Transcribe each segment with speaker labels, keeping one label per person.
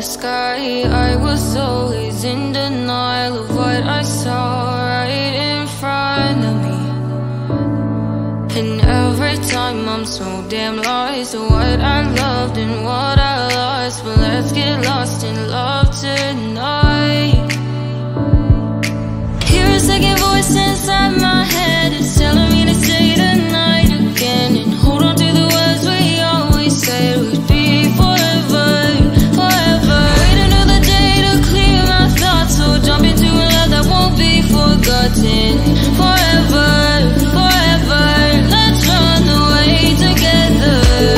Speaker 1: the sky. I was always in denial of what I saw right in front of me. And every time I'm so damn lost to what I loved and what I lost. But let's get lost in love tonight. Hear a second voice inside my head. It's telling me to stay the night again and hold on to the words we always said would be forever, forever. Wait another day to clear my thoughts, so jump into a love that won't be forgotten. Forever, forever. Let's run away together.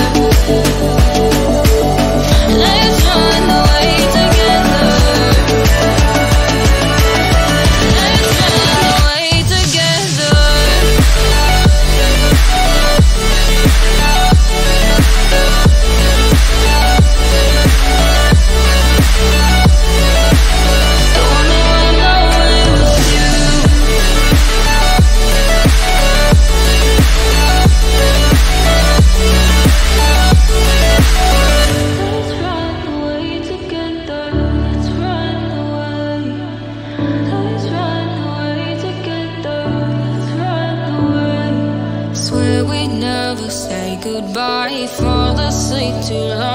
Speaker 1: Let's run away together. Let's run away together. Don't wanna run away with you. Let's run away together. Let's run away. Let's run away together. Let's run away. Swear we'd never say goodbye. Fall asleep too long.